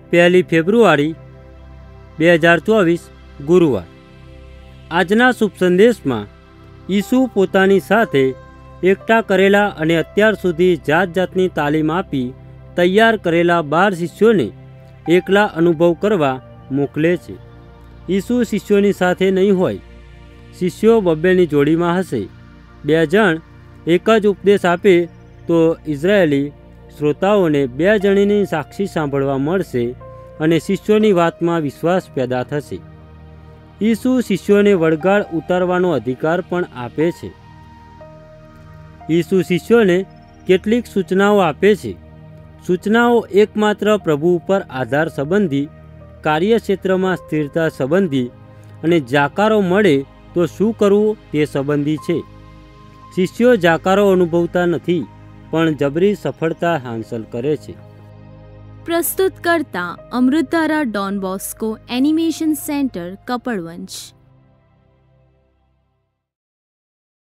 1 ફેબ્રુઆરી 2024 ગુરુવાર। આજના શુભ સંદેશમાં ઈસુ પોતાની સાથે એકઠા કરેલા અને અત્યાર સુધી જાત જાતની તાલીમ આપી તૈયાર કરેલા 12 શિષ્યોને એકલા અનુભવ કરવા મોકલે છે। ઈસુ શિષ્યોની સાથે નહીં હોય, શિષ્યો બબ્બેની જોડીમાં હશે। 2 જણ એક જ ઉપદેશ આપે તો ઇઝરાયેલી શ્રોતાઓને 2 જણની સાક્ષી સાંભળવા મળશે અને શિષ્યોની વાતમાં વિશ્વાસ પેદા થશે। ઈસુ શિષ્યોને વળગાડ ઉતારવાનો અધિકાર પણ આપે છે। ઈસુ શિષ્યોને કેટલીક સૂચનાઓ આપે છે। સૂચનાઓ એકમાત્ર પ્રભુ ઉપર આધાર સંબંધી, કાર્યક્ષેત્રમાં સ્થિરતા સંબંધી અને જાકારો મળે તો શું કરવું તે સંબંધી છે। શિષ્યો જાકારો અનુભવતા નથી, પણ જબરી સફળતા હાંસલ કરે છે। પ્રસ્તુત કરતા Amritdhara Don Bosco animation centre, Kapadvanj.